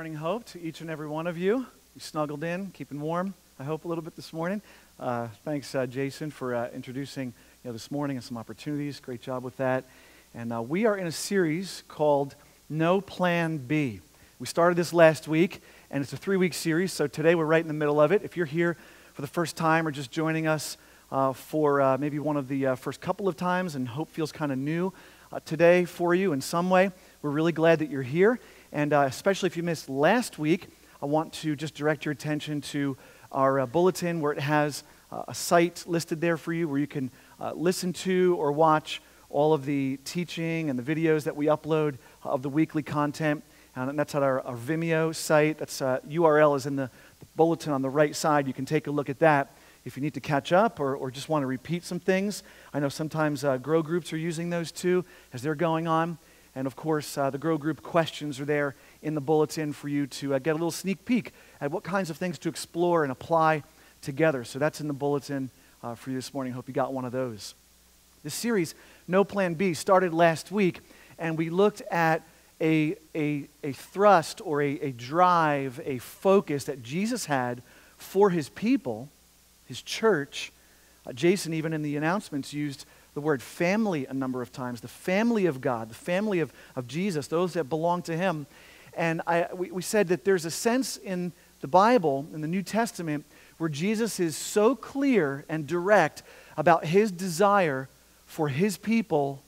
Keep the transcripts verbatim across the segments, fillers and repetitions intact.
Morning Hope to each and every one of you. You snuggled in, keeping warm, I hope, a little bit this morning. Uh, thanks, uh, Jason, for uh, introducing you know, this morning and some opportunities. Great job with that. And uh, we are in a series called No Plan B. We started this last week, and it's a three-week series, so today we're right in the middle of it. If you're here for the first time or just joining us uh, for uh, maybe one of the uh, first couple of times and hope feels kind of new uh, today for you in some way, we're really glad that you're here. And uh, especially if you missed last week, I want to just direct your attention to our uh, bulletin where it has uh, a site listed there for you where you can uh, listen to or watch all of the teaching and the videos that we upload of the weekly content. And that's at our, our Vimeo site. That's uh, U R L is in the, the bulletin on the right side. You can take a look at that if you need to catch up or, or just want to repeat some things. I know sometimes uh, grow groups are using those too as they're going on. And of course, uh, the Grow Group questions are there in the bulletin for you to uh, get a little sneak peek at what kinds of things to explore and apply together. So that's in the bulletin uh, for you this morning. Hope you got one of those. This series, No Plan B, started last week, and we looked at a, a, a thrust or a, a drive, a focus that Jesus had for his people, his church. Uh, Jason, even in the announcements, used the word family a number of times, the family of God, the family of, of Jesus, those that belong to him. And I, we, we said that there's a sense in the Bible, in the New Testament, where Jesus is so clear and direct about his desire for his people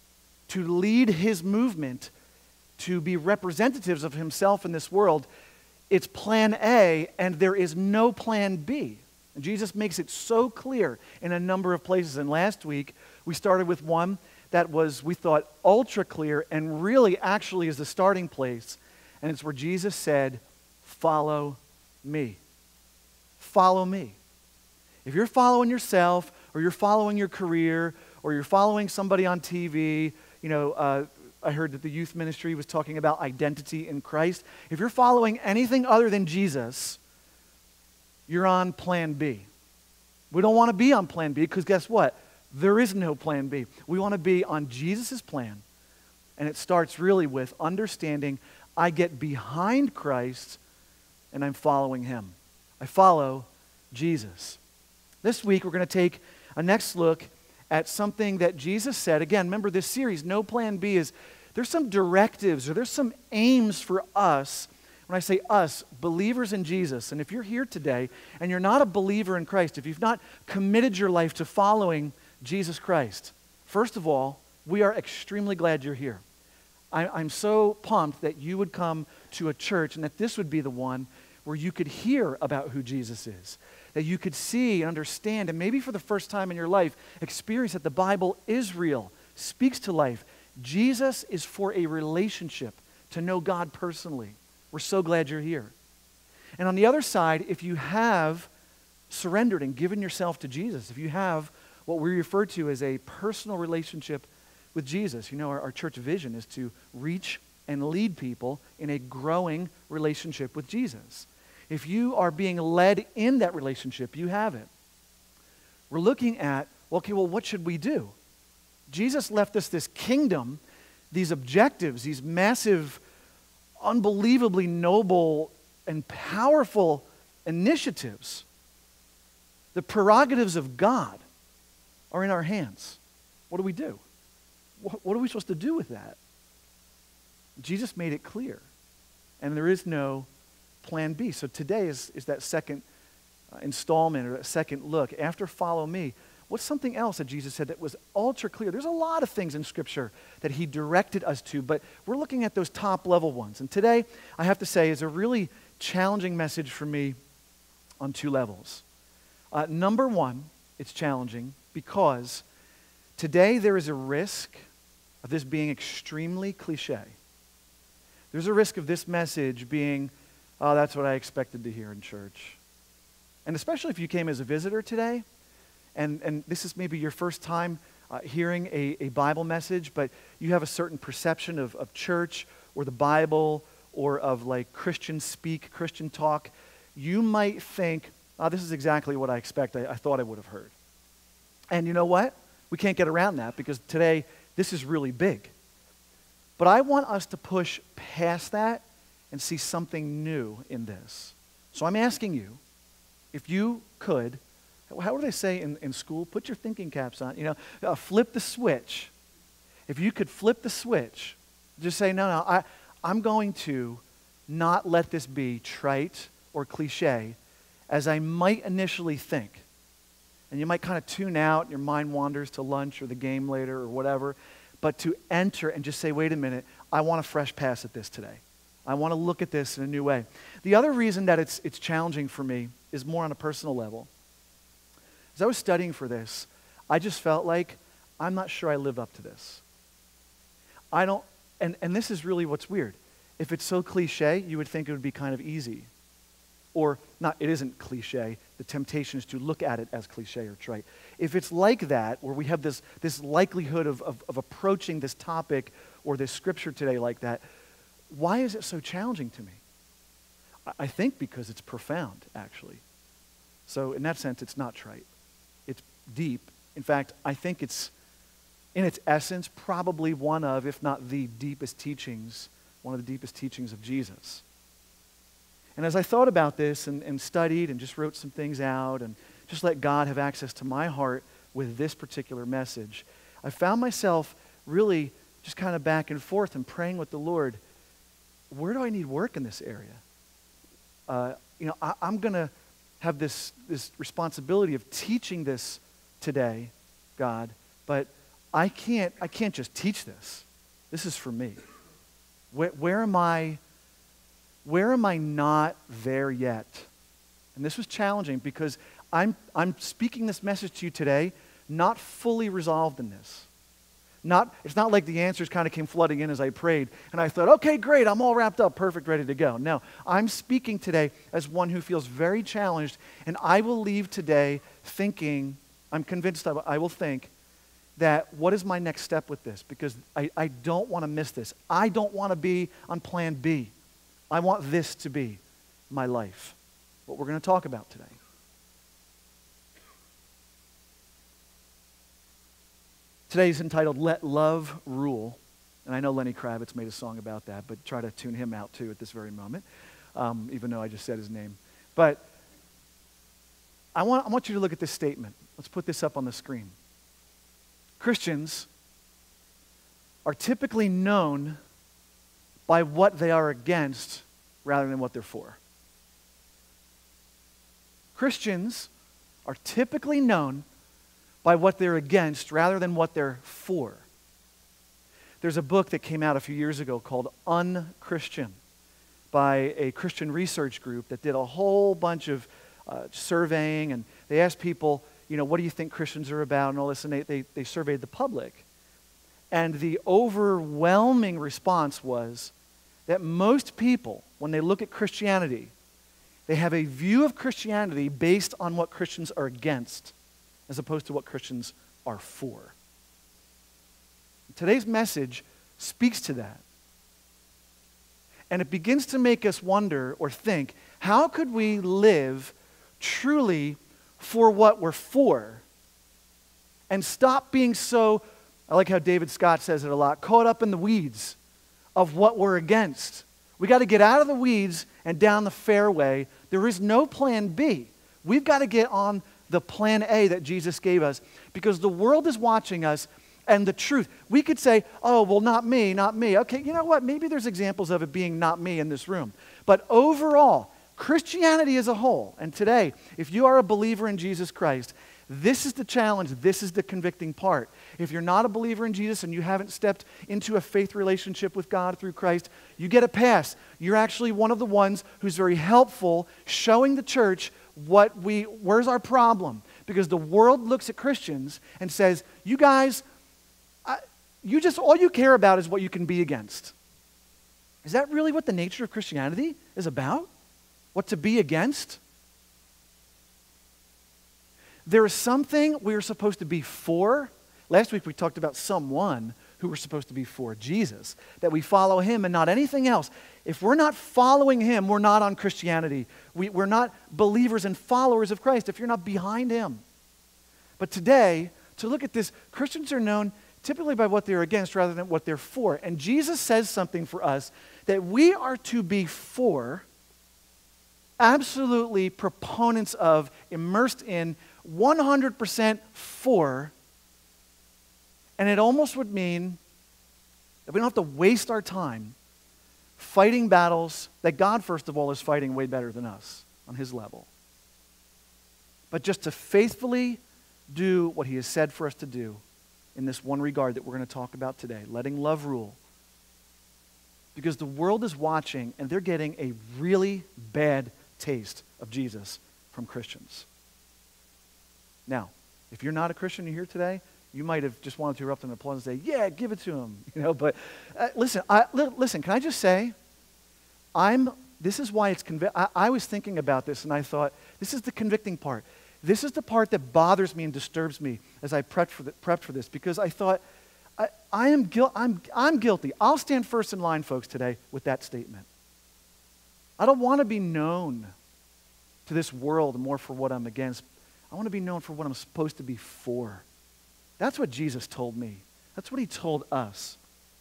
to lead his movement, to be representatives of himself in this world. It's plan A, and there is no plan B. And Jesus makes it so clear in a number of places. And last week, we started with one that was, we thought, ultra clear and really actually is the starting place. And it's where Jesus said, follow me. Follow me. If you're following yourself or you're following your career or you're following somebody on T V, you know, uh, I heard that the youth ministry was talking about identity in Christ. If you're following anything other than Jesus, you're on plan B. We don't want to be on plan B because guess what? There is no plan B. We want to be on Jesus' plan. And it starts really with understanding I get behind Christ and I'm following him. I follow Jesus. This week we're going to take a next look at something that Jesus said. Again, remember this series, No Plan B, is there's some directives or there's some aims for us. When I say us, believers in Jesus, and if you're here today and you're not a believer in Christ, if you've not committed your life to following Jesus Christ, first of all, we are extremely glad you're here. I, I'm so pumped that you would come to a church and that this would be the one where you could hear about who Jesus is, that you could see and understand, and maybe for the first time in your life, experience that the Bible is real, speaks to life. Jesus is for a relationship, to know God personally. We're so glad you're here. And on the other side, if you have surrendered and given yourself to Jesus, if you have what we refer to as a personal relationship with Jesus, you know, our, our church vision is to reach and lead people in a growing relationship with Jesus. If you are being led in that relationship, you have it. We're looking at, okay, well, what should we do? Jesus left us this kingdom, these objectives, these massive, unbelievably noble and powerful initiatives. The prerogatives of God are in our hands. What do we do? What, what are we supposed to do with that? Jesus made it clear. And there is no plan B. So today is, is that second uh, installment or that second look. After follow me, what's something else that Jesus said that was ultra clear? There's a lot of things in Scripture that he directed us to, but we're looking at those top level ones. And today, I have to say, is a really challenging message for me on two levels. Uh, number one, it's challenging because today there is a risk of this being extremely cliche. There's a risk of this message being, oh, that's what I expected to hear in church. And especially if you came as a visitor today, And, and this is maybe your first time uh, hearing a, a Bible message, but you have a certain perception of, of church or the Bible or of like Christian speak, Christian talk, you might think, oh, this is exactly what I expect. I, I thought I would have heard. And you know what? We can't get around that because today this is really big. But I want us to push past that and see something new in this. So I'm asking you, if you could, how do they say in, in school? Put your thinking caps on. You know, uh, flip the switch. If you could flip the switch, just say, no, no, I, I'm going to not let this be trite or cliche as I might initially think. And you might kind of tune out, your mind wanders to lunch or the game later or whatever, but to enter and just say, wait a minute, I want a fresh pass at this today. I want to look at this in a new way. The other reason that it's, it's challenging for me is more on a personal level. As I was studying for this, I just felt like I'm not sure I live up to this. I don't, and, and this is really what's weird. If it's so cliche, you would think it would be kind of easy. Or, not, it isn't cliche. The temptation is to look at it as cliche or trite. If it's like that, where we have this, this likelihood of, of, of approaching this topic or this scripture today like that, why is it so challenging to me? I, I think because it's profound, actually. So in that sense, it's not trite. It's deep. In fact, I think it's, in its essence, probably one of, if not the deepest teachings, one of the deepest teachings of Jesus. And as I thought about this and, and studied and just wrote some things out and just let God have access to my heart with this particular message, I found myself really just kind of back and forth and praying with the Lord, where do I need work in this area? Uh, you know, I, I'm going to have this, this responsibility of teaching this today, God, but I can't, I can't just teach this. This is for me. Where, where am I, where am I not there yet? And this was challenging because I'm, I'm speaking this message to you today, not fully resolved in this. Not, it's not like the answers kind of came flooding in as I prayed, and I thought, okay, great, I'm all wrapped up, perfect, ready to go. No, I'm speaking today as one who feels very challenged, and I will leave today thinking, I'm convinced I will, I will think, that what is my next step with this? Because I, I don't want to miss this. I don't want to be on plan B. I want this to be my life, what we're going to talk about today. Today is entitled, Let Love Rule. And I know Lenny Kravitz made a song about that, but try to tune him out too at this very moment, um, even though I just said his name. But I want, I want you to look at this statement. Let's put this up on the screen. Christians are typically known by what they are against rather than what they're for. Christians are typically known by what they're against rather than what they're for. There's a book that came out a few years ago called Un-Christian by a Christian research group that did a whole bunch of uh, surveying, and they asked people, you know, what do you think Christians are about and all this, and they, they, they surveyed the public. And the overwhelming response was that most people, when they look at Christianity, they have a view of Christianity based on what Christians are against, as opposed to what Christians are for. Today's message speaks to that. And it begins to make us wonder or think, how could we live truly for what we're for and stop being so, I like how David Scott says it a lot, caught up in the weeds of what we're against. We got to get out of the weeds and down the fairway. There is no plan B. We've got to get on the plan A that Jesus gave us, because the world is watching us, and the truth, we could say, oh, well, not me, not me. Okay, you know what? Maybe there's examples of it being not me in this room. But overall, Christianity as a whole, and today, if you are a believer in Jesus Christ, this is the challenge, this is the convicting part. If you're not a believer in Jesus and you haven't stepped into a faith relationship with God through Christ, you get a pass. You're actually one of the ones who's very helpful showing the church what we, where's our problem? Because the world looks at Christians and says, you guys, I, you just, all you care about is what you can be against. Is that really what the nature of Christianity is about? What to be against? There is something we are supposed to be for. Last week we talked about someone who we're supposed to be for, Jesus, that we follow him and not anything else. If we're not following him, we're not on Christianity. We, we're not believers and followers of Christ if you're not behind him. But today, to look at this, Christians are known typically by what they're against rather than what they're for. And Jesus says something for us that we are to be for, absolutely proponents of, immersed in, one hundred percent for, and it almost would mean that we don't have to waste our time fighting battles that God, first of all, is fighting way better than us on his level. But just to faithfully do what he has said for us to do in this one regard that we're going to talk about today, letting love rule. Because the world is watching and they're getting a really bad taste of Jesus from Christians. Now, if you're not a Christian, you're here today, you might have just wanted to erupt in applause and say, yeah, give it to him. You know, but uh, listen, I, li- listen, can I just say, I'm, this is why it's, convi- I, I was thinking about this and I thought, this is the convicting part. This is the part that bothers me and disturbs me as I prepped for, the, prepped for this, because I thought, I, I am gui- I'm, I'm guilty. I'll stand first in line, folks, today with that statement. I don't want to be known to this world more for what I'm against. I want to be known for what I'm supposed to be for. That's what Jesus told me. That's what he told us.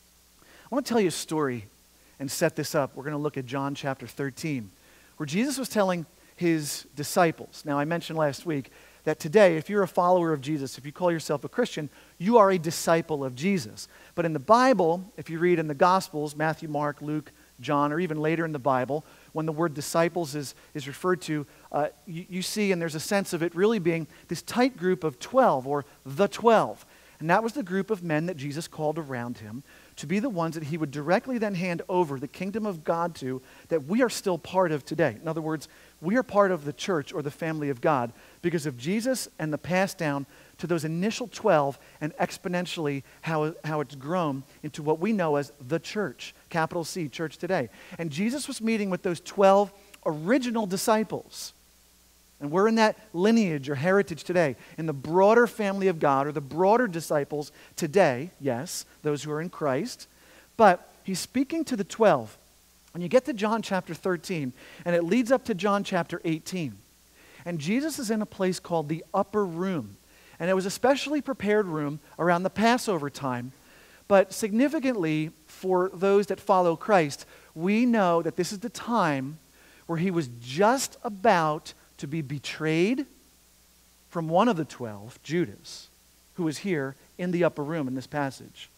I want to tell you a story and set this up. We're going to look at John chapter thirteen, where Jesus was telling his disciples. Now, I mentioned last week that today, if you're a follower of Jesus, if you call yourself a Christian, you are a disciple of Jesus. But in the Bible, if you read in the Gospels, Matthew, Mark, Luke, John, or even later in the Bible, when the word disciples is, is referred to, uh, you, you see, and there's a sense of it really being this tight group of twelve, or the twelve. And that was the group of men that Jesus called around him to be the ones that he would directly then hand over the kingdom of God to, that we are still part of today. In other words, we are part of the church or the family of God because of Jesus and the pass down to those initial twelve, and exponentially how, how it's grown into what we know as the church, capital C, church today. And Jesus was meeting with those twelve original disciples. And we're in that lineage or heritage today, in the broader family of God, or the broader disciples today, yes, those who are in Christ. But he's speaking to the twelve. And you get to John chapter thirteen, and it leads up to John chapter eighteen. And Jesus is in a place called the upper room. And it was a specially prepared room around the Passover time. But significantly, for those that follow Christ, we know that this is the time where he was just about to be betrayed from one of the twelve, Judas, who is here in the upper room in this passage.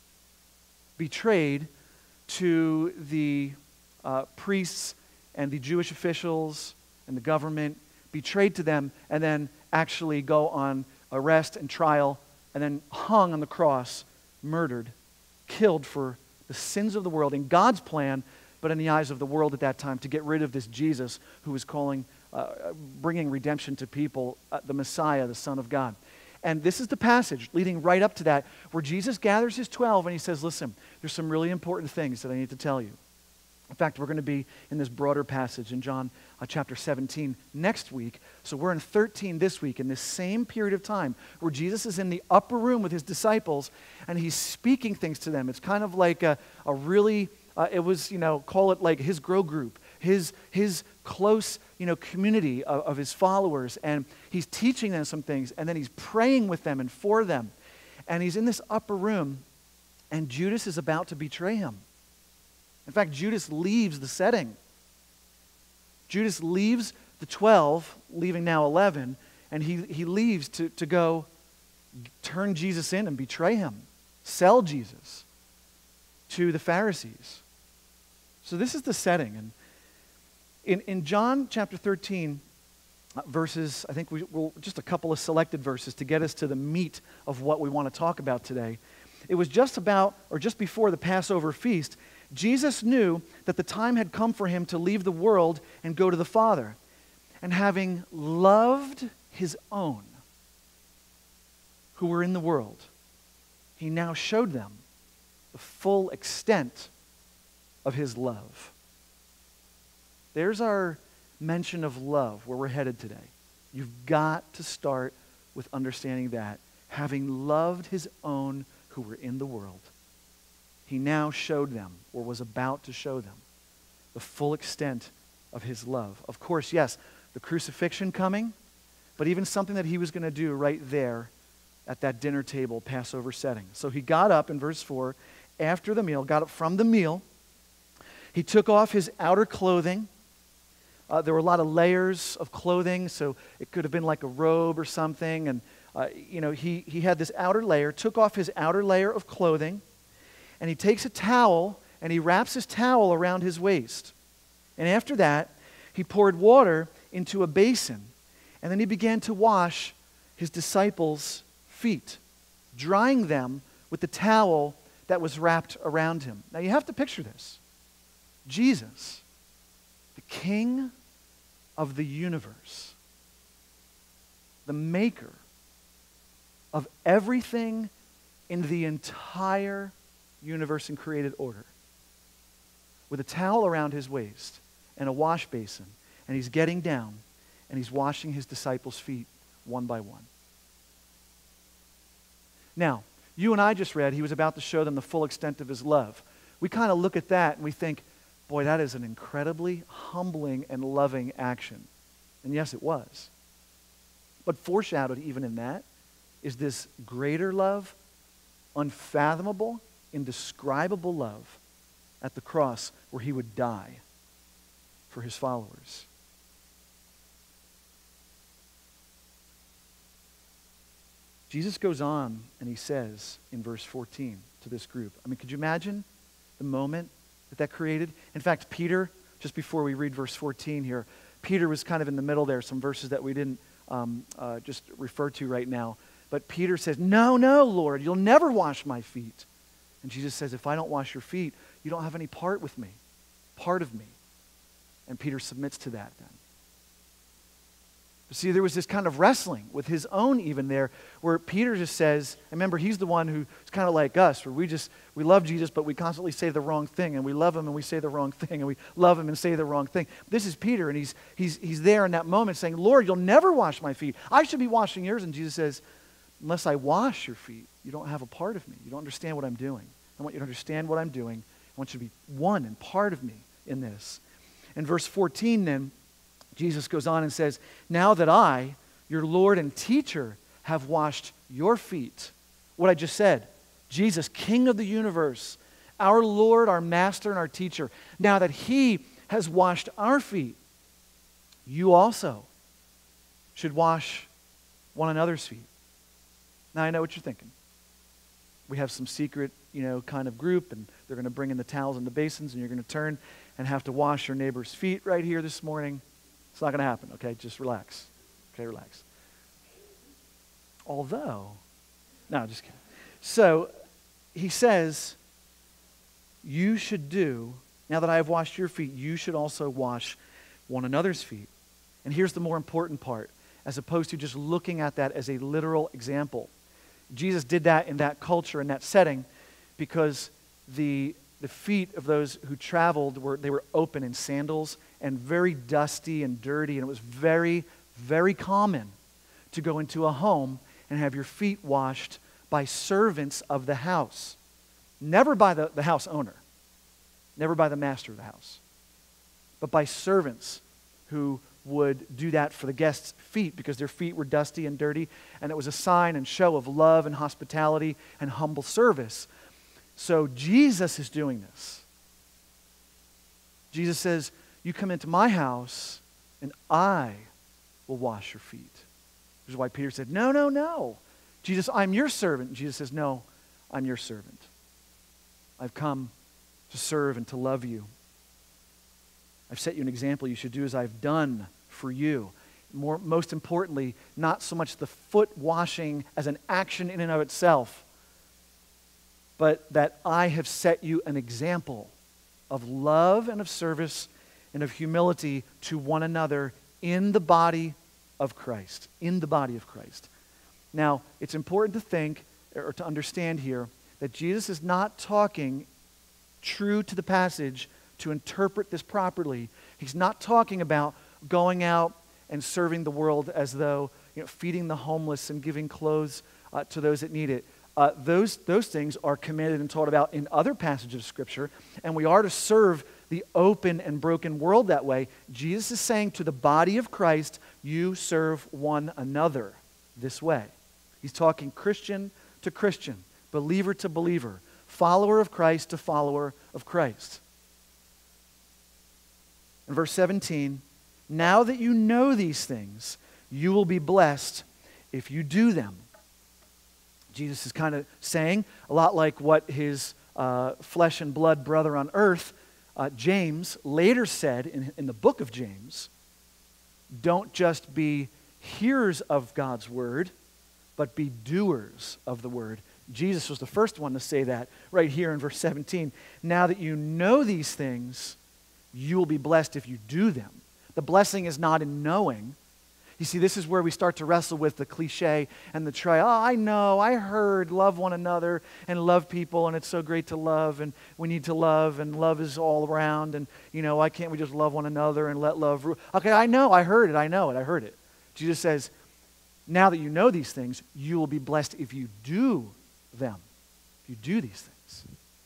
Betrayed to the uh, priests and the Jewish officials and the government, betrayed to them, and then actually go on arrest and trial, and then hung on the cross, murdered, killed for the sins of the world in God's plan, but in the eyes of the world at that time, to get rid of this Jesus who was calling, uh, bringing redemption to people, uh, the Messiah, the Son of God. And this is the passage leading right up to that, where Jesus gathers his twelve and he says, listen, there's some really important things that I need to tell you. In fact, we're going to be in this broader passage in John uh, chapter seventeen next week. So we're in thirteen this week, in this same period of time where Jesus is in the upper room with his disciples and he's speaking things to them. It's kind of like a, a really, uh, it was, you know, call it like his grow group, his, his close, you know, community of, of his followers. And he's teaching them some things, and then he's praying with them and for them. And he's in this upper room, and Judas is about to betray him. In fact, Judas leaves the setting. Judas leaves the twelve, leaving now eleven, and he, he leaves to, to go turn Jesus in and betray him, sell Jesus to the Pharisees. So this is the setting. And in, in John chapter thirteen, uh, verses, I think we will just a couple of selected verses to get us to the meat of what we want to talk about today. It was just about, or just before the Passover feast, Jesus knew that the time had come for him to leave the world and go to the Father. And having loved his own who were in the world, he now showed them the full extent of his love. There's our mention of love, where we're headed today. You've got to start with understanding that. Having loved his own who were in the world, he now showed them, or was about to show them, the full extent of his love. Of course, yes, the crucifixion coming, but even something that he was going to do right there at that dinner table, Passover setting. So he got up in verse four, after the meal, got up from the meal. He took off his outer clothing. Uh, there were a lot of layers of clothing, so it could have been like a robe or something. And, uh, you know, he, he had this outer layer, took off his outer layer of clothing, and he takes a towel and he wraps his towel around his waist. And after that, he poured water into a basin, and then he began to wash his disciples' feet, drying them with the towel that was wrapped around him. Now you have to picture this. Jesus, the King of the universe, the maker of everything in the entire universe and created order, with a towel around his waist and a wash basin, and he's getting down and he's washing his disciples' feet one by one. Now, you and I just read he was about to show them the full extent of his love. We kind of look at that and we think, boy, that is an incredibly humbling and loving action. And yes, it was. But foreshadowed even in that is this greater love, unfathomable, indescribable love at the cross where he would die for his followers. Jesus goes on and he says in verse fourteen to this group, I mean, could you imagine the moment that that created? In fact, Peter, just before we read verse fourteen here, Peter was kind of in the middle there, some verses that we didn't um, uh, just refer to right now. But Peter says, no, no, Lord, you'll never wash my feet. And Jesus says, if I don't wash your feet, you don't have any part with me, part of me. And Peter submits to that then. But see, there was this kind of wrestling with his own even there, where Peter just says, and remember, he's the one who's kind of like us, where we just, we love Jesus, but we constantly say the wrong thing, and we love him and we say the wrong thing, and we love him and say the wrong thing. This is Peter, and he's, he's, he's there in that moment saying, Lord, you'll never wash my feet. I should be washing yours. And Jesus says, unless I wash your feet, you don't have a part of me. You don't understand what I'm doing. I want you to understand what I'm doing. I want you to be one and part of me in this. In verse fourteen then, Jesus goes on and says, now that I, your Lord and teacher, have washed your feet. What I just said, Jesus, King of the universe, our Lord, our Master, and our teacher. Now that he has washed our feet, you also should wash one another's feet. Now I know what you're thinking. We have some secret, you know, kind of group, and they're going to bring in the towels and the basins, and you're going to turn and have to wash your neighbor's feet right here this morning. It's not going to happen, okay? Just relax. Okay, relax. Although, no, just kidding. So, he says, you should do, now that I have washed your feet, you should also wash one another's feet. And here's the more important part, as opposed to just looking at that as a literal example. Jesus did that in that culture, in that setting, because the, the feet of those who traveled, were they were open in sandals and very dusty and dirty, and it was very, very common to go into a home and have your feet washed by servants of the house. Never by the, the house owner, never by the master of the house, but by servants who would do that for the guests' feet because their feet were dusty and dirty, and it was a sign and show of love and hospitality and humble service. So Jesus is doing this. Jesus says, you come into my house and I will wash your feet. Which is why Peter said, no, no, no. Jesus, I'm your servant. And Jesus says, no, I'm your servant. I've come to serve and to love you. I've set you an example. You should do as I've done for you. More, most importantly, not so much the foot washing as an action in and of itself, but that I have set you an example of love and of service and of humility to one another in the body of Christ. In the body of Christ. Now, it's important to think or to understand here that Jesus is not talking true to the passage to interpret this properly. He's not talking about going out and serving the world as though, you know, feeding the homeless and giving clothes uh, to those that need it. Uh, those, those things are commanded and taught about in other passages of Scripture, and we are to serve the open and broken world that way. Jesus is saying to the body of Christ, you serve one another this way. He's talking Christian to Christian, believer to believer, follower of Christ to follower of Christ. In verse seventeen, now that you know these things, you will be blessed if you do them. Jesus is kind of saying, a lot like what his uh, flesh and blood brother on earth, uh, James, later said in, in the book of James, don't just be hearers of God's word, but be doers of the word. Jesus was the first one to say that right here in verse seventeen. Now that you know these things, you will be blessed if you do them. The blessing is not in knowing. You see, this is where we start to wrestle with the cliche and the try. Oh, I know, I heard, love one another and love people, and it's so great to love, and we need to love, and love is all around, and, you know, why can't we just love one another and let love rule? Okay, I know, I heard it, I know it, I heard it. Jesus says, now that you know these things, you will be blessed if you do them. If you do these things.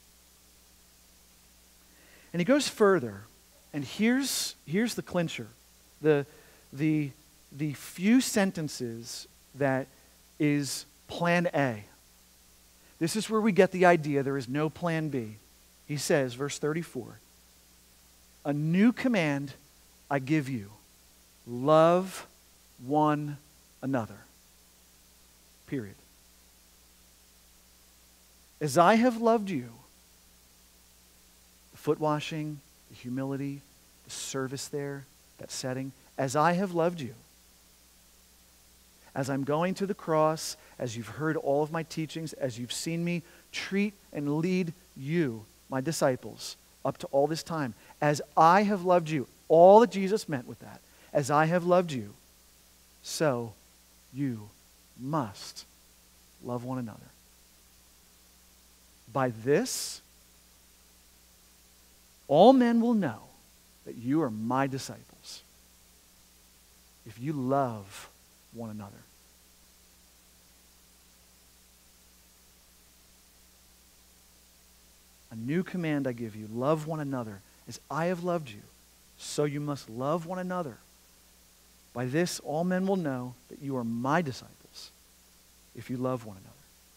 And he goes further, and here's, here's the clincher. The, the, the few sentences that is plan A. This is where we get the idea there is no plan B. He says, verse thirty-four, a new command I give you, love one another. Period. As I have loved you, the foot washing, the humility, the service there, that setting, as I have loved you, as I'm going to the cross, as you've heard all of my teachings, as you've seen me treat and lead you, my disciples, up to all this time, as I have loved you, all that Jesus meant with that, as I have loved you, so you must love one another. By this, all men will know that you are my disciples, if you love one another. A new command I give you, love one another. As I have loved you, so you must love one another. By this, all men will know that you are my disciples, if you love one another.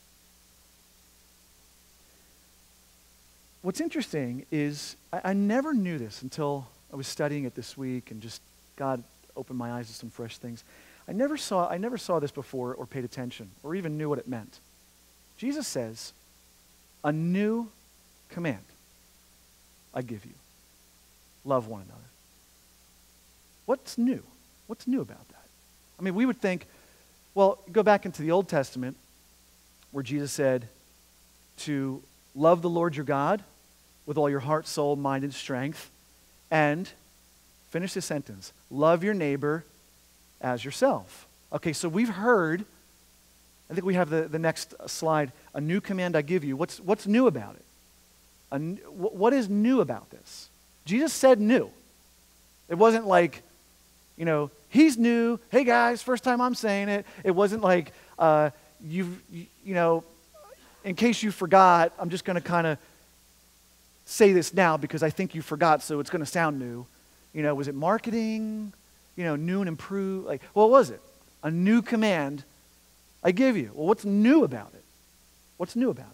What's interesting is, I, I never knew this until I was studying it this week, and just God opened my eyes to some fresh things. I never saw, I never saw this before or paid attention or even knew what it meant. Jesus says, a new command I give you. Love one another. What's new? What's new about that? I mean, we would think, well, go back into the Old Testament where Jesus said to love the Lord your God with all your heart, soul, mind, and strength, and finish the sentence, love your neighbor as yourself. Okay, so we've heard, I think we have the, the next slide, a new command I give you. What's, what's new about it? A, what is new about this? Jesus said new. It wasn't like, you know, he's new. Hey guys, first time I'm saying it. It wasn't like, uh, you've, you, you know, in case you forgot, I'm just going to kind of say this now because I think you forgot, so it's going to sound new. You know, was it marketing? You know, new and improved? Like, what was it? A new command I give you. Well, what's new about it? What's new about it?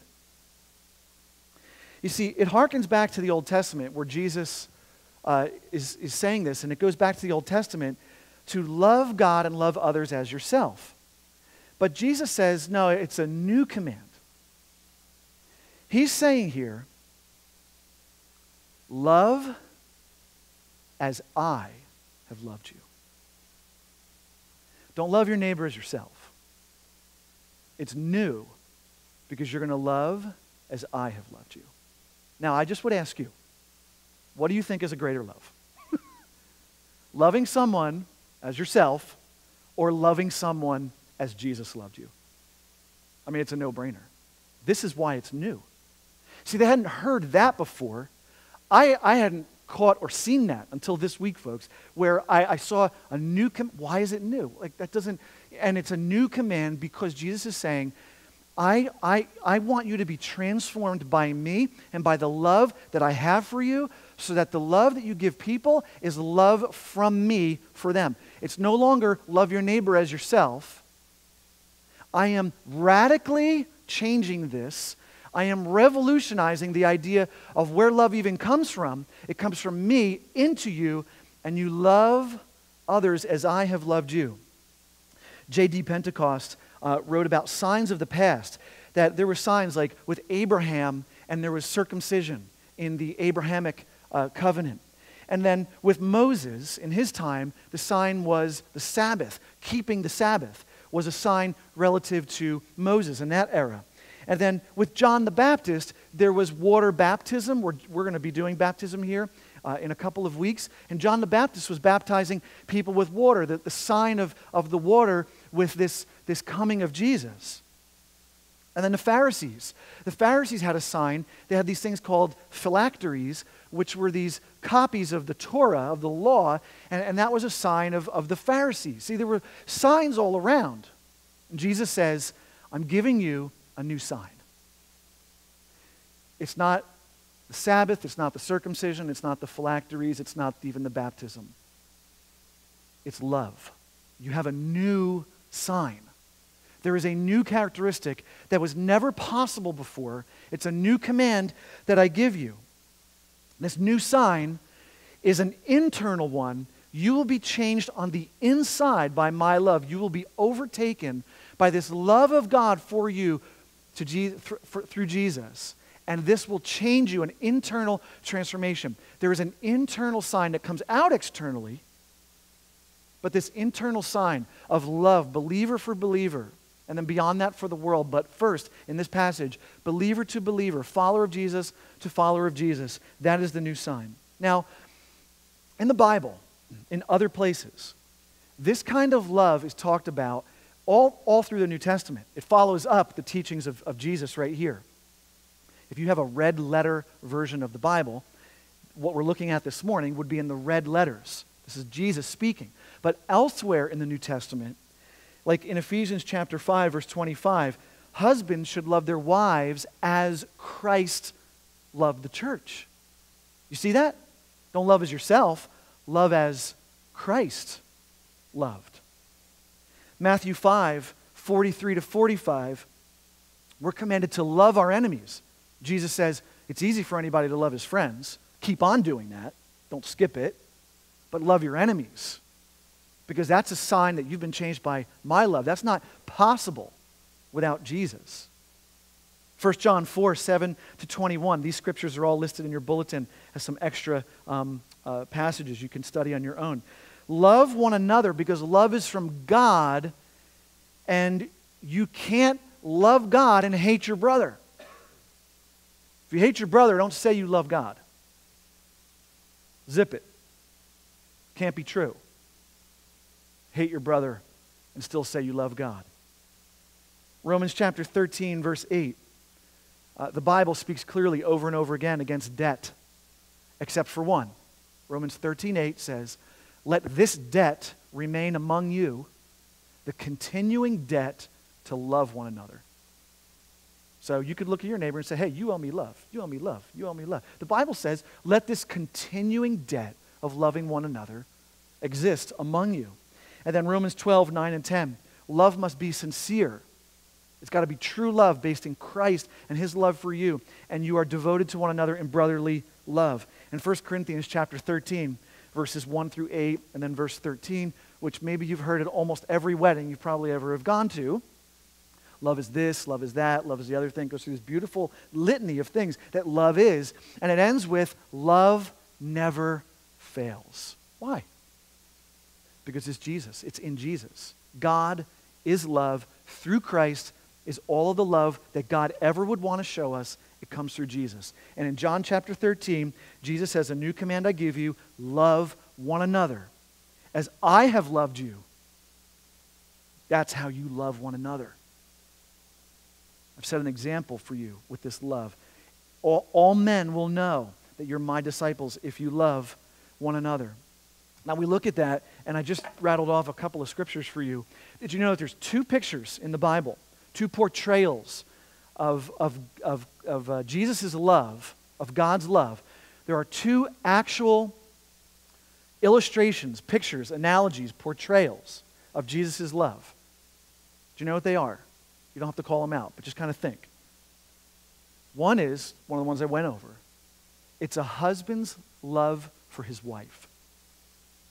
You see, it harkens back to the Old Testament where Jesus uh, is, is saying this, and it goes back to the Old Testament to love God and love others as yourself. But Jesus says, no, it's a new command. He's saying here, love as I have loved you. Don't love your neighbor as yourself. It's new because you're going to love as I have loved you. Now, I just would ask you, what do you think is a greater love? Loving someone as yourself or loving someone as Jesus loved you? I mean, it's a no-brainer. This is why it's new. See, they hadn't heard that before. I, I hadn't caught or seen that until this week, folks, where I, I saw a new, com- why is it new? Like that doesn't, and it's a new command because Jesus is saying, I, I, I want you to be transformed by me and by the love that I have for you so that the love that you give people is love from me for them. It's no longer love your neighbor as yourself. I am radically changing this. I am revolutionizing the idea of where love even comes from. It comes from me into you, and you love others as I have loved you. J D Pentecost uh, wrote about signs of the past, that there were signs like with Abraham, and there was circumcision in the Abrahamic uh, covenant. And then with Moses, in his time, the sign was the Sabbath. Keeping the Sabbath was a sign relative to Moses in that era. And then with John the Baptist, there was water baptism. We're, we're going to be doing baptism here uh, in a couple of weeks. And John the Baptist was baptizing people with water, the, the sign of, of the water with this, this coming of Jesus. And then the Pharisees. The Pharisees had a sign. They had these things called phylacteries, which were these copies of the Torah, of the law, and, and that was a sign of, of the Pharisees. See, there were signs all around. And Jesus says, I'm giving you a new sign. It's not the Sabbath, it's not the circumcision, it's not the phylacteries, it's not even the baptism. It's love. You have a new sign. There is a new characteristic that was never possible before. It's a new command that I give you. This new sign is an internal one. You will be changed on the inside by my love. You will be overtaken by this love of God for you to Je- th- for, through Jesus. And this will change you, an internal transformation. There is an internal sign that comes out externally, but this internal sign of love, believer for believer, and then beyond that for the world. But first, in this passage, believer to believer, follower of Jesus to follower of Jesus. That is the new sign. Now, in the Bible, in other places, this kind of love is talked about all, all through the New Testament. It follows up the teachings of, of Jesus right here. If you have a red letter version of the Bible, what we're looking at this morning would be in the red letters. This is Jesus speaking. But elsewhere in the New Testament, like in Ephesians chapter five, verse twenty-five, husbands should love their wives as Christ loved the church. You see that? Don't love as yourself, love as Christ loved. Matthew five, forty-three to forty-five, we're commanded to love our enemies. Jesus says it's easy for anybody to love his friends. Keep on doing that. Don't skip it. But love your enemies. Because that's a sign that you've been changed by my love. That's not possible without Jesus. First John four, seven to twenty-one. These scriptures are all listed in your bulletin as some extra um, uh, passages you can study on your own. Love one another because love is from God, and you can't love God and hate your brother. If you hate your brother, don't say you love God. Zip it. Can't be true. Hate your brother and still say you love God. Romans chapter thirteen, verse eight. Uh, the Bible speaks clearly over and over again against debt, except for one. Romans thirteen, eight says, let this debt remain among you, the continuing debt to love one another. So you could look at your neighbor and say, hey, you owe me love. You owe me love. You owe me love. The Bible says, let this continuing debt of loving one another exist among you. And then Romans twelve, nine and ten. Love must be sincere. It's got to be true love based in Christ and his love for you. And you are devoted to one another in brotherly love. And First Corinthians chapter thirteen, verses one through eight, and then verse thirteen, which maybe you've heard at almost every wedding you probably ever have gone to. Love is this, love is that, love is the other thing. It goes through this beautiful litany of things that love is. And it ends with, love never fails. Why? Because it's Jesus. It's in Jesus. God is love. Through Christ is all of the love that God ever would want to show us. It comes through Jesus. And in John chapter thirteen, Jesus says, a new command I give you, love one another. As I have loved you, that's how you love one another. I've set an example for you with this love. All, all men will know that you're my disciples if you love one another. Now we look at that, and I just rattled off a couple of scriptures for you. Did you know that there's two pictures in the Bible, two portrayals of, of, of, of uh, Jesus' love, of God's love? There are two actual illustrations, pictures, analogies, portrayals of Jesus' love. Do you know what they are? You don't have to call them out, but just kind of think. One is one of the ones I went over. It's a husband's love for his wife.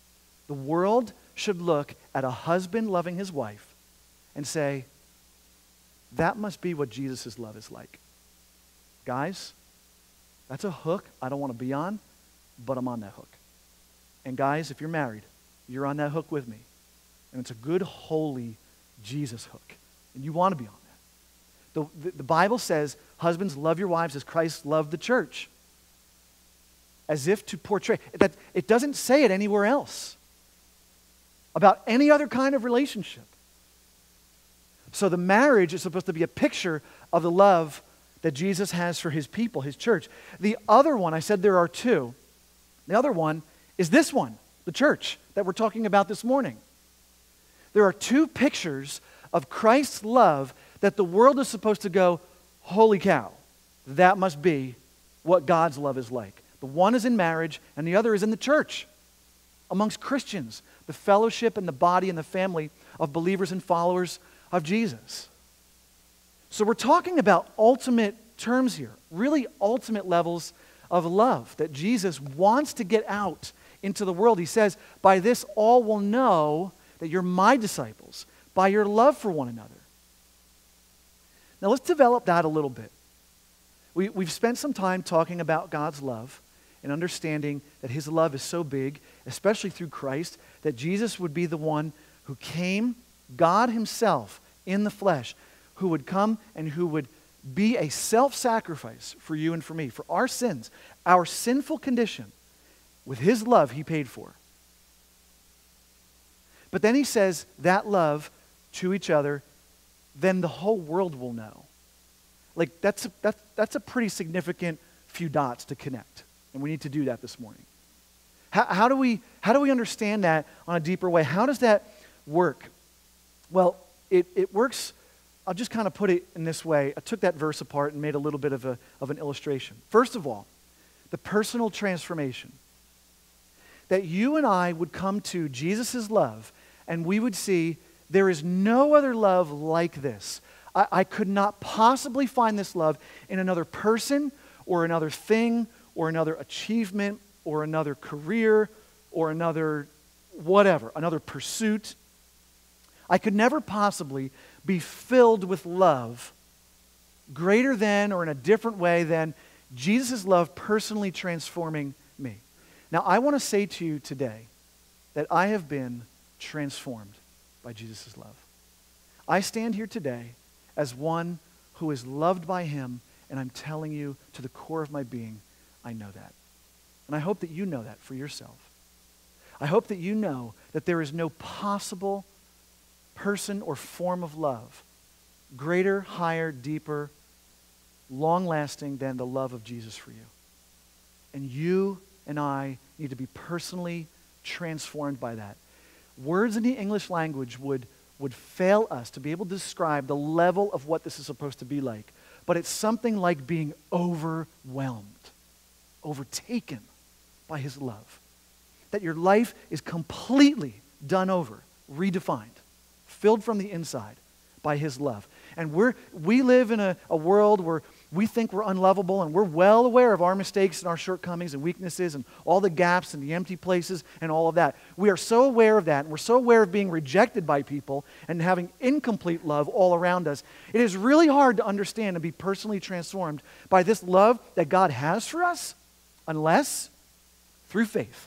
The world should look at a husband loving his wife and say, that must be what Jesus' love is like. Guys, that's a hook I don't want to be on, but I'm on that hook. And guys, if you're married, you're on that hook with me. And it's a good, holy Jesus hook. And you want to be on that. The, the, the Bible says, husbands, love your wives as Christ loved the church. As if to portray. That, it doesn't say it anywhere else about any other kind of relationship. So the marriage is supposed to be a picture of the love that Jesus has for his people, his church. The other one, I said there are two. The other one is this one, the church that we're talking about this morning. There are two pictures of Christ's love that the world is supposed to go, holy cow, that must be what God's love is like. The one is in marriage and the other is in the church, amongst Christians, the fellowship and the body and the family of believers and followers of Jesus. So we're talking about ultimate terms here, really ultimate levels of love that Jesus wants to get out into the world. He says, by this all will know that you're my disciples, by your love for one another. Now let's develop that a little bit. We, we've spent some time talking about God's love and understanding that his love is so big, especially through Christ, that Jesus would be the one who came, God himself in the flesh, who would come and who would be a self-sacrifice for you and for me, for our sins, our sinful condition. With his love, he paid for. But then he says that love to each other, then the whole world will know. Like that's a, that's, that's a pretty significant few dots to connect. And we need to do that this morning. How, how do we, how do we understand that on a deeper way? How does that work? Well, it, it works, I'll just kind of put it in this way. I took that verse apart and made a little bit of, a, of an illustration. First of all, the personal transformation. That you and I would come to Jesus' love and we would see there is no other love like this. I, I could not possibly find this love in another person or another thing or another achievement or another career or another whatever, another pursuit. I could never possibly be filled with love greater than or in a different way than Jesus' love personally transforming me. Now, I want to say to you today that I have been transformed by Jesus' love. I stand here today as one who is loved by him, and I'm telling you to the core of my being, I know that. And I hope that you know that for yourself. I hope that you know that there is no possible person or form of love greater, higher, deeper, long-lasting than the love of Jesus for you. And you and I need to be personally transformed by that. Words in the English language would, would fail us to be able to describe the level of what this is supposed to be like. But it's something like being overwhelmed, overtaken by his love. That your life is completely done over, redefined, filled from the inside by his love. And we're, we live in a, a world where we think we're unlovable, and we're well aware of our mistakes and our shortcomings and weaknesses and all the gaps and the empty places and all of that. We are so aware of that, and we're so aware of being rejected by people and having incomplete love all around us. It is really hard to understand and be personally transformed by this love that God has for us unless, through faith,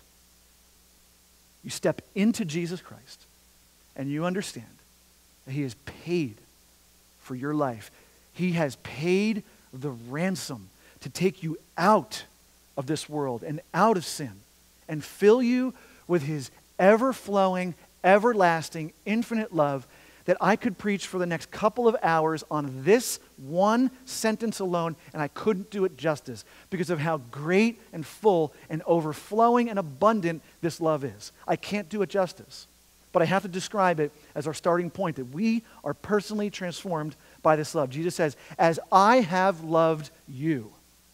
you step into Jesus Christ and you understand that he has paid for your life. He has paid the ransom to take you out of this world and out of sin and fill you with his ever-flowing, everlasting, infinite love that I could preach for the next couple of hours on this one sentence alone, and I couldn't do it justice because of how great and full and overflowing and abundant this love is. I can't do it justice, but I have to describe it as our starting point, that we are personally transformed by this love. Jesus says, as I have loved you,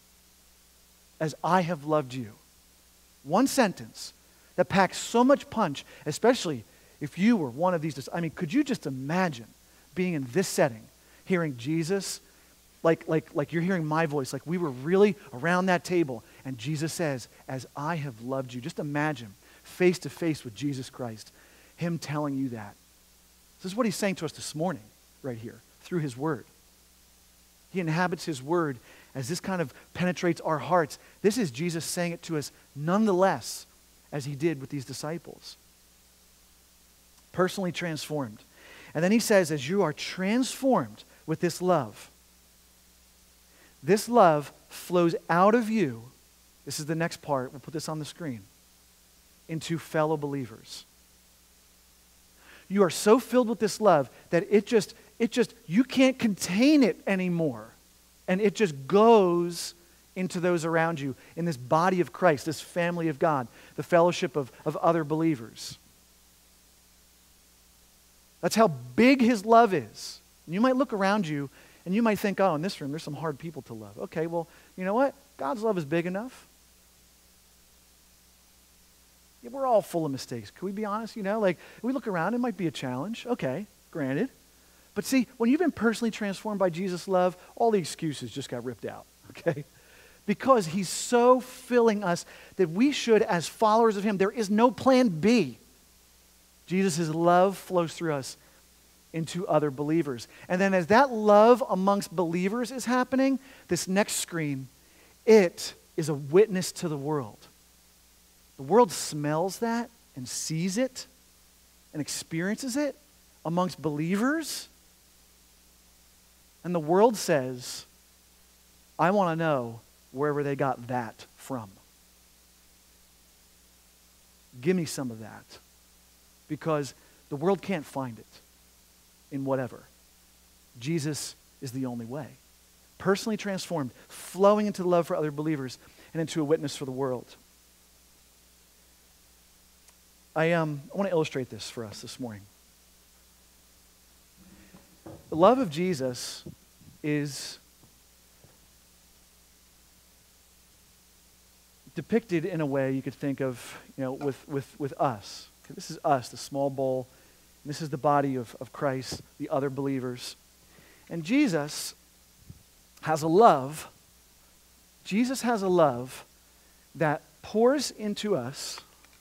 as I have loved you. One sentence that packs so much punch, especially if you were one of these. I mean, could you just imagine being in this setting, hearing Jesus, like, like, like you're hearing my voice, like we were really around that table, and Jesus says, as I have loved you. Just imagine face to face with Jesus Christ. Him telling you that. This is what he's saying to us this morning, right here, through his word. He inhabits his word as this kind of penetrates our hearts. This is Jesus saying it to us nonetheless, as he did with these disciples. Personally transformed. And then he says, as you are transformed with this love, this love flows out of you. This is the next part. We'll put this on the screen. Into fellow believers. You are so filled with this love that it just, it just, you can't contain it anymore. And it just goes into those around you in this body of Christ, this family of God, the fellowship of, of other believers. That's how big his love is. And you might look around you and you might think, oh, in this room there's some hard people to love. Okay, well, you know what? God's love is big enough. Yeah, we're all full of mistakes. Can we be honest? You know, like, we look around, it might be a challenge. Okay, granted. But see, when you've been personally transformed by Jesus' love, all the excuses just got ripped out, okay? Because he's so filling us that we should, as followers of him, there is no plan B. Jesus' love flows through us into other believers. And then as that love amongst believers is happening, this next screen, it is a witness to the world. The world smells that and sees it and experiences it amongst believers. And the world says, I want to know wherever they got that from. Give me some of that. Because the world can't find it in whatever. Jesus is the only way. Personally transformed, flowing into the love for other believers and into a witness for the world. I, um, I want to illustrate this for us this morning. The love of Jesus is depicted in a way you could think of, you know, with, with, with us. Okay, this is us, the small bowl. And this is the body of, of Christ, the other believers. And Jesus has a love. Jesus has a love that pours into us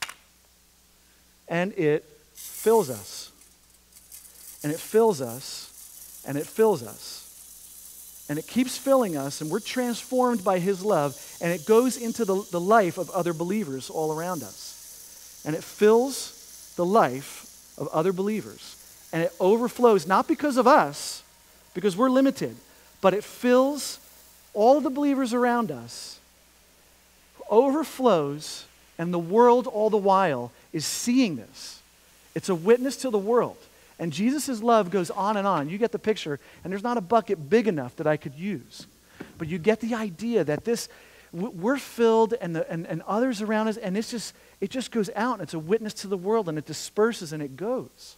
and it fills us. And it fills us, and it fills us. And it keeps filling us, and we're transformed by his love, and it goes into the, the life of other believers all around us. And it fills the life of other believers. And it overflows, not because of us, because we're limited, but it fills all of the believers around us, overflows, and the world all the while is seeing this. It's a witness to the world. And Jesus' love goes on and on. You get the picture, and there's not a bucket big enough that I could use. But you get the idea that this, we're filled and, the, and, and others around us, and it's just, it just goes out, and it's a witness to the world, and it disperses, and it goes.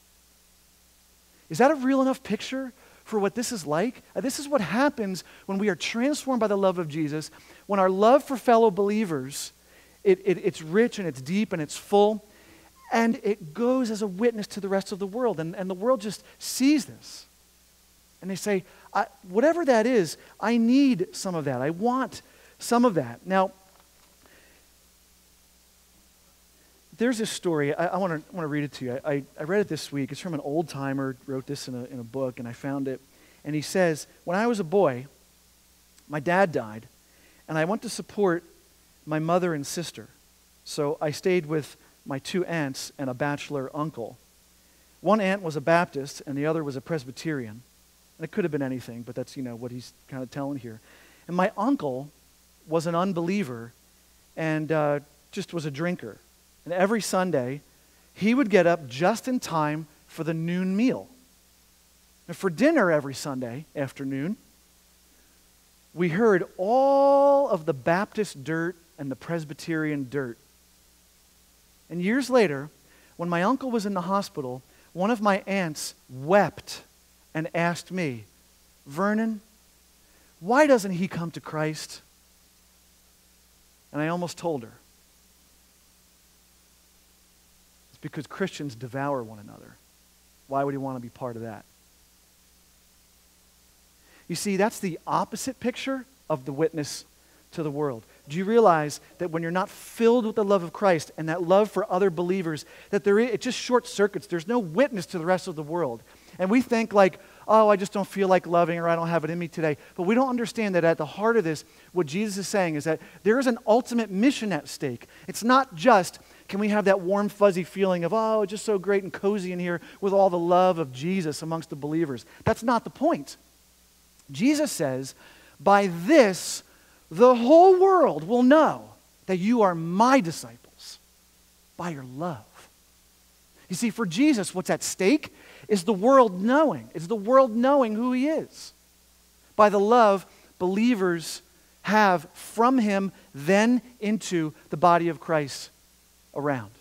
Is that a real enough picture for what this is like? Uh, this is what happens when we are transformed by the love of Jesus, when our love for fellow believers, it, it, it's rich, and it's deep, and it's full, and it goes as a witness to the rest of the world. And, and the world just sees this. And they say, I, whatever that is, I need some of that. I want some of that. Now, there's this story. I, I want to want to read it to you. I, I read it this week. It's from an old timer, wrote this in a, in a book, and I found it. And he says, when I was a boy, my dad died, and I went to support my mother and sister. So I stayed with my two aunts and a bachelor uncle. One aunt was a Baptist and the other was a Presbyterian. And it could have been anything, but that's, you know, what he's kind of telling here. And my uncle was an unbeliever and uh, just was a drinker. And every Sunday, he would get up just in time for the noon meal. And for dinner every Sunday afternoon, we heard all of the Baptist dirt and the Presbyterian dirt. And years later, when my uncle was in the hospital, one of my aunts wept and asked me, Vernon, why doesn't he come to Christ? And I almost told her. It's because Christians devour one another. Why would he want to be part of that? You see, that's the opposite picture of the witness to the world. Do you realize that when you're not filled with the love of Christ and that love for other believers, that there is, it just short circuits. There's no witness to the rest of the world. And we think like, oh, I just don't feel like loving, or I don't have it in me today. But we don't understand that at the heart of this, what Jesus is saying is that there is an ultimate mission at stake. It's not just, can we have that warm, fuzzy feeling of, oh, it's just so great and cozy in here with all the love of Jesus amongst the believers. That's not the point. Jesus says, by this, the whole world will know that you are my disciples, by your love. You see, for Jesus, what's at stake is the world knowing. It's the world knowing who he is. By the love believers have from him, then into the body of Christ around.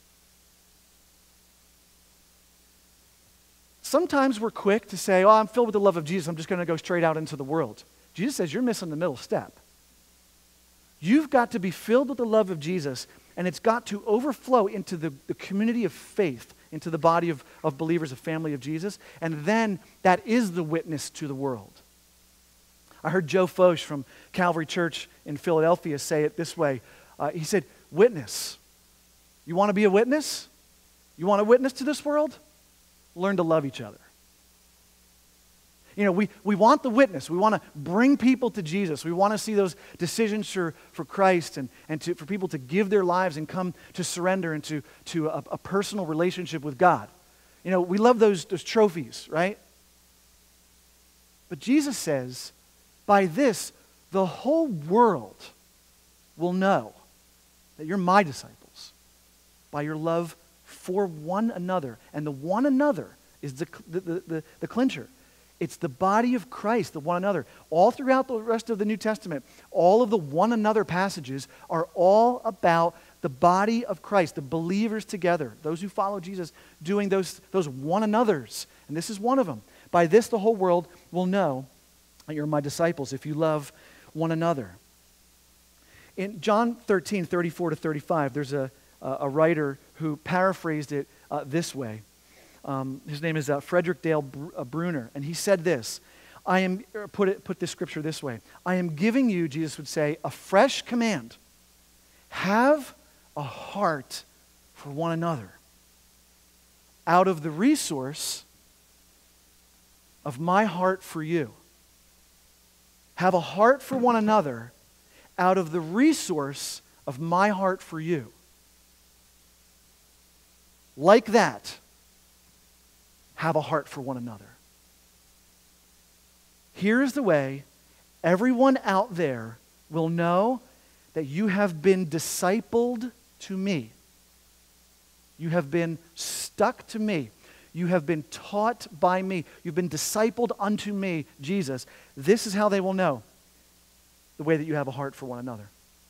Sometimes we're quick to say, oh, I'm filled with the love of Jesus, I'm just going to go straight out into the world. Jesus says you're missing the middle step. You've got to be filled with the love of Jesus, and it's got to overflow into the, the community of faith, into the body of, of believers, a family of Jesus, and then that is the witness to the world. I heard Joe Foch from Calvary Church in Philadelphia say it this way. Uh, he said, witness. You want to be a witness? You want to witness to this world? Learn to love each other. You know, we, we want the witness. We want to bring people to Jesus. We want to see those decisions for, for Christ and, and to, for people to give their lives and come to surrender into to a, a personal relationship with God. You know, we love those, those trophies, right? But Jesus says, by this, the whole world will know that you're my disciples, by your love for one another. And the one another is the, the, the, the, the clincher. It's the body of Christ, the one another. All throughout the rest of the New Testament, all of the one another passages are all about the body of Christ, the believers together, those who follow Jesus, doing those, those one another's. And this is one of them. By this, the whole world will know that you're my disciples, if you love one another. In John thirteen, thirty-four to thirty-five, there's a, a writer who paraphrased it uh, this way. Um, his name is uh, Frederick Dale Br- uh, Bruner, and he said this. I am put it put this scripture this way. I am giving you, Jesus would say, a fresh command. Have a heart for one another. Out of the resource of my heart for you. Have a heart for one another out of the resource of my heart for you. Like that, have a heart for one another. Here's the way everyone out there will know that you have been discipled to me. You have been stuck to me. You have been taught by me. You've been discipled unto me, Jesus. This is how they will know the way that you have a heart for one another.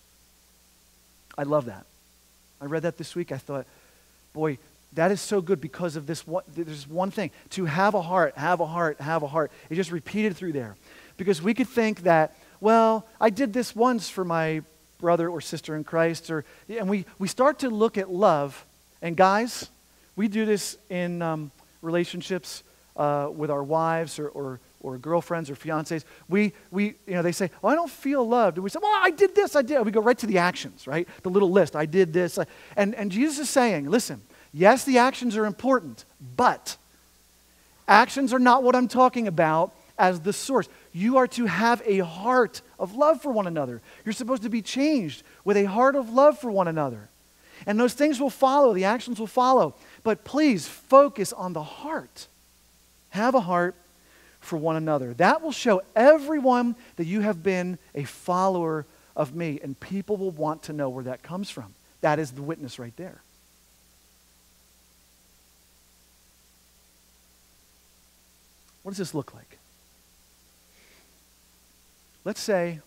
I love that. I read that this week. I thought, boy, that is so good because of this one, there's one thing. To have a heart, have a heart, have a heart. It just repeated through there. Because we could think that, well, I did this once for my brother or sister in Christ. or And we, we start to look at love. And guys, we do this in um, relationships uh, with our wives or, or, or girlfriends or fiancés. We, we, you know, they say, oh, I don't feel loved. And we say, well, I did this, I did. We go right to the actions, right? The little list. I did this. And, and Jesus is saying, listen, yes, the actions are important, but actions are not what I'm talking about as the source. You are to have a heart of love for one another. You're supposed to be changed with a heart of love for one another. And those things will follow, the actions will follow. But please focus on the heart. Have a heart for one another. That will show everyone that you have been a follower of me, and people will want to know where that comes from. That is the witness right there. What does this look like? Let's say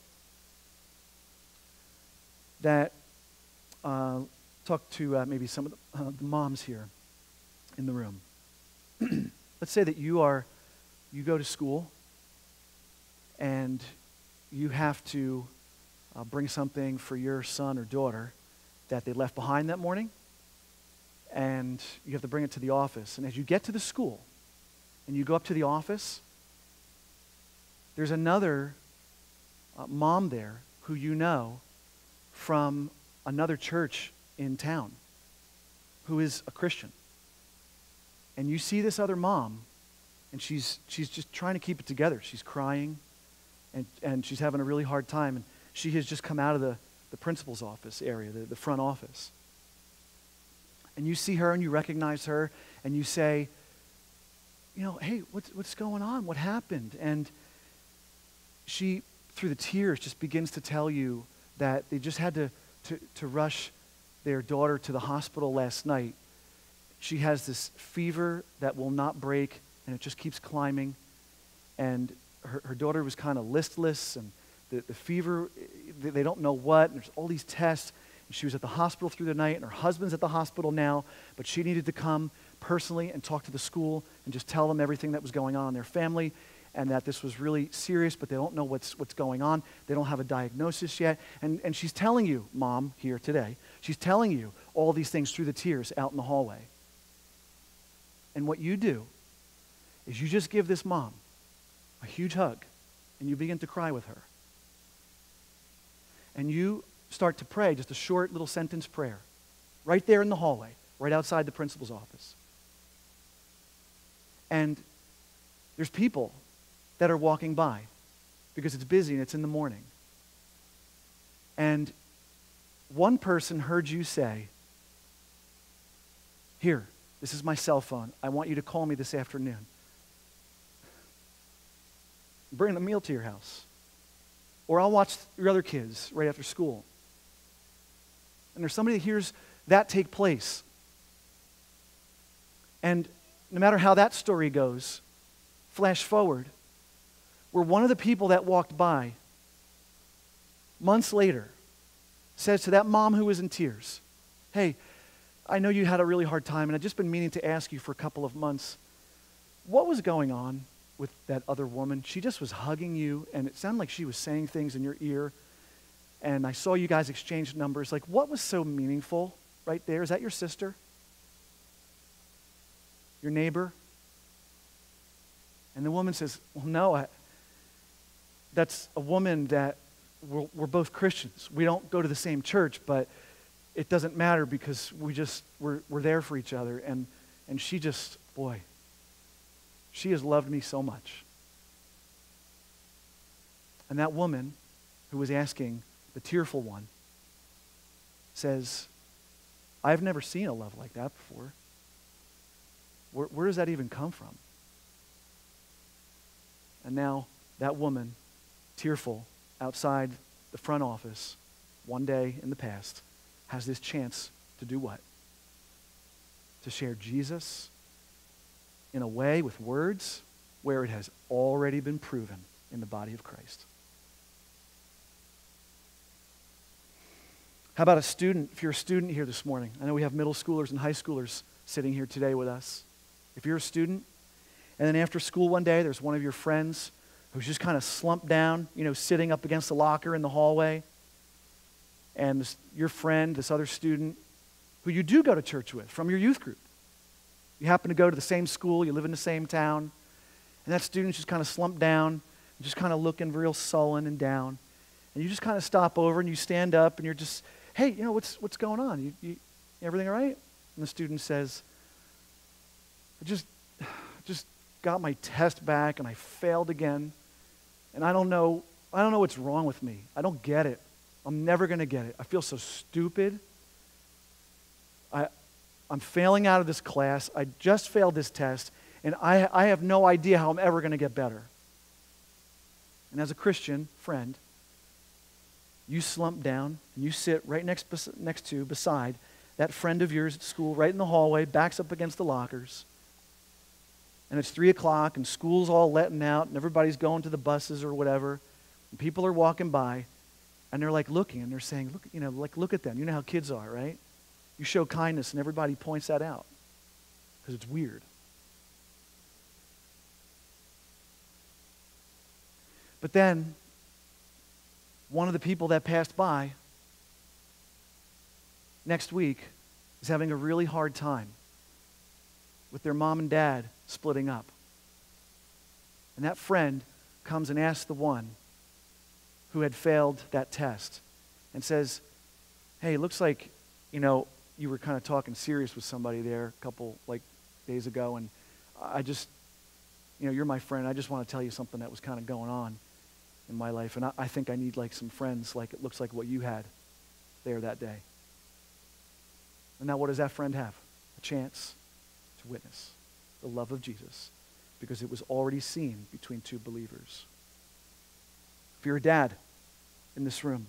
that, uh, talk to uh, maybe some of the, uh, the moms here in the room. Let's say that you are, you go to school and you have to uh, bring something for your son or daughter that they left behind that morning, and you have to bring it to the office. And as you get to the school and you go up to the office, there's another uh, mom there who you know from another church in town who is a Christian. And you see this other mom, and she's she's just trying to keep it together. She's crying, and, and she's having a really hard time. And she has just come out of the, the principal's office area, the, the front office. And you see her, and you recognize her, and you say, you know, hey, what's, what's going on? What happened? And she, through the tears, just begins to tell you that they just had to, to, to rush their daughter to the hospital last night. She has this fever that will not break, and it just keeps climbing. And her, her daughter was kind of listless, and the, the fever, they, they don't know what, and there's all these tests. And she was at the hospital through the night, and her husband's at the hospital now, but she needed to come personally and talk to the school and just tell them everything that was going on in their family, and that this was really serious, but they don't know what's what's going on. They don't have a diagnosis yet. And, and she's telling you, Mom, here today, she's telling you all these things through the tears out in the hallway. And what you do is you just give this mom a huge hug, and you begin to cry with her. And you start to pray just a short little sentence prayer right there in the hallway, right outside the principal's office. And there's people that are walking by because it's busy and it's in the morning. And one person heard you say, here, this is my cell phone. I want you to call me this afternoon. Bring a meal to your house. Or I'll watch your other kids right after school. And there's somebody that hears that take place. And no matter how that story goes, flash forward, where one of the people that walked by months later says to that mom who was in tears, hey, I know you had a really hard time, and I've just been meaning to ask you for a couple of months, what was going on with that other woman? She just was hugging you, and it sounded like she was saying things in your ear, and I saw you guys exchange numbers. Like, what was so meaningful right there? Is that your sister? Your neighbor? And the woman says, well, no, I, that's a woman that we're, we're both Christians. We don't go to the same church, but it doesn't matter because we just, we're, we're there for each other. And, and she just, boy, she has loved me so much. And that woman who was asking, the tearful one, says, I've never seen a love like that before. Where, where does that even come from? And now that woman, tearful, outside the front office, one day in the past, has this chance to do what? To share Jesus in a way with words where it has already been proven in the body of Christ. How about a student? If you're a student here this morning, I know we have middle schoolers and high schoolers sitting here today with us. If you're a student, and then after school one day, there's one of your friends who's just kind of slumped down, you know, sitting up against the locker in the hallway, and this, your friend, this other student, who you do go to church with from your youth group. You happen to go to the same school, you live in the same town, and that student's just kind of slumped down, just kind of looking real sullen and down. And you just kind of stop over and you stand up and you're just, hey, you know, what's what's going on? You, you, everything all right? And the student says, I just, just got my test back and I failed again. And I don't know, I don't know what's wrong with me. I don't get it. I'm never going to get it. I feel so stupid. I, I'm failing out of this class. I just failed this test, and I, I have no idea how I'm ever going to get better. And as a Christian friend, you slump down, and you sit right next, next to, beside that friend of yours at school, right in the hallway, backs up against the lockers. And it's three o'clock, and school's all letting out, and everybody's going to the buses or whatever, and people are walking by, and they're like looking, and they're saying, look, you know, like look at them. You know how kids are, right? You show kindness, and everybody points that out because it's weird. But then, one of the people that passed by next week is having a really hard time with their mom and dad splitting up. And that friend comes and asks the one who had failed that test and says, hey, it looks like, you know, you were kind of talking serious with somebody there a couple, like, days ago, and I just, you know, you're my friend. I just want to tell you something that was kind of going on in my life, and I, I think I need, like, some friends, like it looks like what you had there that day. And now what does that friend have? A chance to witness the love of Jesus, because it was already seen between two believers. If you're a dad in this room,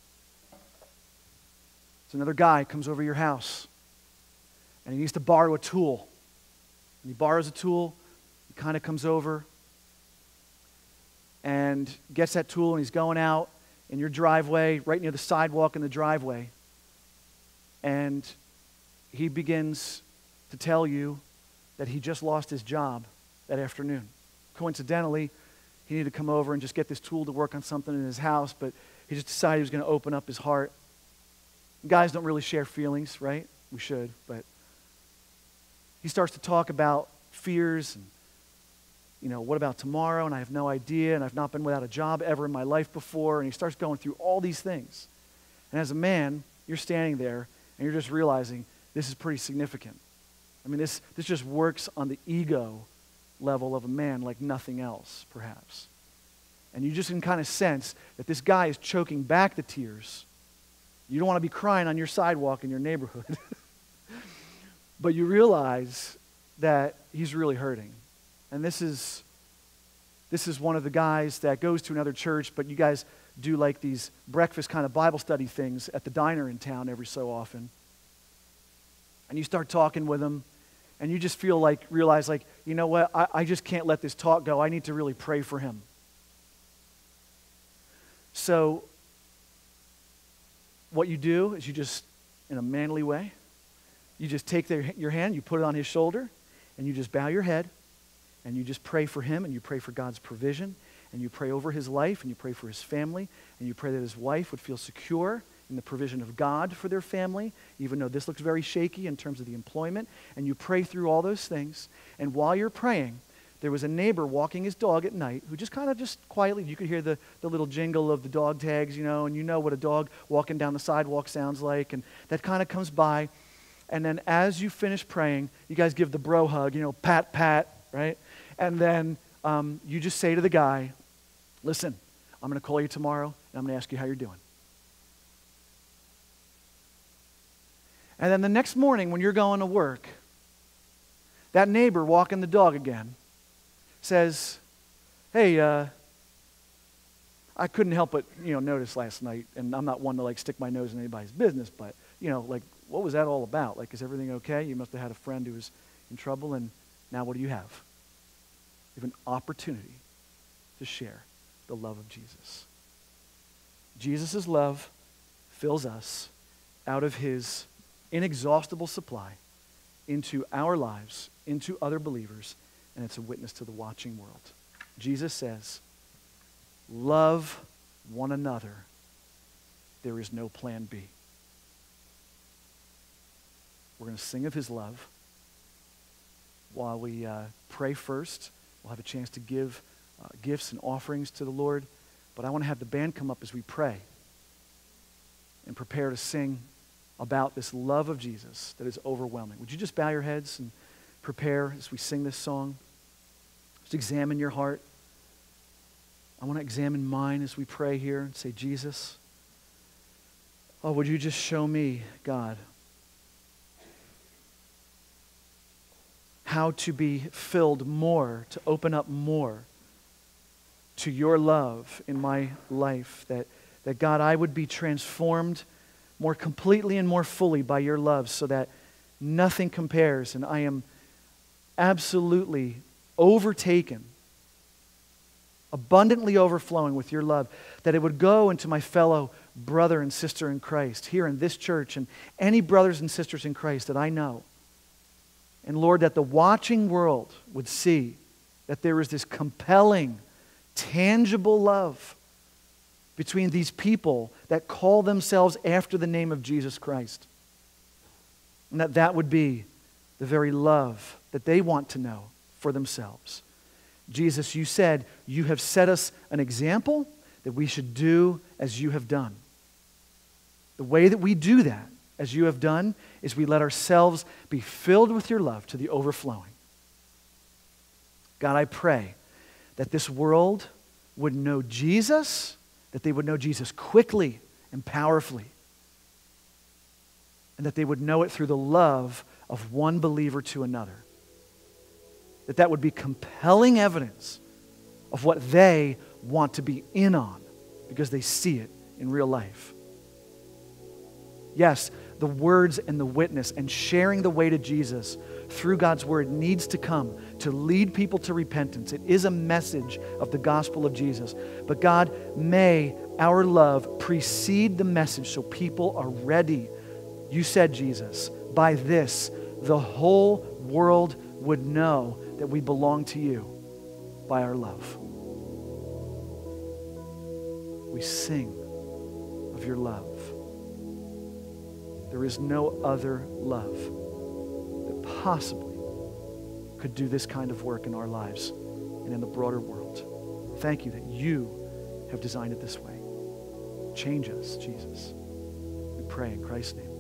so another guy comes over your house and he needs to borrow a tool. And he borrows a tool, he kind of comes over and gets that tool, and he's going out in your driveway, right near the sidewalk in the driveway. And he begins to tell you that he just lost his job that afternoon. Coincidentally, he needed to come over and just get this tool to work on something in his house, but he just decided he was going to open up his heart. Guys don't really share feelings, right? We should, but he starts to talk about fears and, you know, what about tomorrow? And I have no idea, and I've not been without a job ever in my life before. And he starts going through all these things. And as a man, you're standing there and you're just realizing this is pretty significant. I mean, this, this just works on the ego level of a man like nothing else, perhaps. And you just can kind of sense that this guy is choking back the tears. You don't want to be crying on your sidewalk in your neighborhood. But you realize that he's really hurting. And this is, this is one of the guys that goes to another church, but you guys do like these breakfast kind of Bible study things at the diner in town every so often. And you start talking with him, and you just feel like, realize like, you know what, I, I just can't let this talk go. I need to really pray for him. So what you do is you just, in a manly way, you just take their, your hand, you put it on his shoulder, and you just bow your head, and you just pray for him, and you pray for God's provision, and you pray over his life, and you pray for his family, and you pray that his wife would feel secure in the provision of God for their family, even though this looks very shaky in terms of the employment, and you pray through all those things. And while you're praying, there was a neighbor walking his dog at night who just kind of just quietly, you could hear the, the little jingle of the dog tags, you know, and you know what a dog walking down the sidewalk sounds like, and that kind of comes by. And then as you finish praying, you guys give the bro hug, you know, pat, pat, right? And then um, you just say to the guy, listen, I'm going to call you tomorrow, and I'm going to ask you how you're doing. And then the next morning when you're going to work, that neighbor walking the dog again says, hey, uh, I couldn't help but, you know, notice last night, and I'm not one to like stick my nose in anybody's business, but, you know, like, what was that all about? Like, is everything okay? You must have had a friend who was in trouble, and now what do you have? You have an opportunity to share the love of Jesus. Jesus' love fills us out of his inexhaustible supply into our lives, into other believers, and it's a witness to the watching world. Jesus says, love one another. There is no plan B. We're going to sing of his love. While we uh, pray first, we'll have a chance to give uh, gifts and offerings to the Lord. But I want to have the band come up as we pray and prepare to sing about this love of Jesus that is overwhelming. Would you just bow your heads and prepare as we sing this song? Just examine your heart. I want to examine mine as we pray here and say, Jesus, oh, would you just show me, God, how to be filled more, to open up more to your love in my life, that, that God, I would be transformed more completely and more fully by your love so that nothing compares, and I am absolutely overtaken, abundantly overflowing with your love, that it would go into my fellow brother and sister in Christ here in this church and any brothers and sisters in Christ that I know. And Lord, that the watching world would see that there is this compelling, tangible love between these people that call themselves after the name of Jesus Christ. And that that would be the very love that they want to know for themselves. Jesus, you said you have set us an example that we should do as you have done. The way that we do that, as you have done, is we let ourselves be filled with your love to the overflowing. God, I pray that this world would know Jesus, that they would know Jesus quickly and powerfully, and that they would know it through the love of one believer to another. That that would be compelling evidence of what they want to be in on because they see it in real life. Yes, the words and the witness and sharing the way to Jesus through God's word needs to come to lead people to repentance. It is a message of the gospel of Jesus. But God, may our love precede the message so people are ready. You said, Jesus, by this the whole world would know that we belong to you by our love. We sing of your love. There is no other love that possibly could do this kind of work in our lives and in the broader world. Thank you that you have designed it this way. Change us, Jesus. We pray in Christ's name.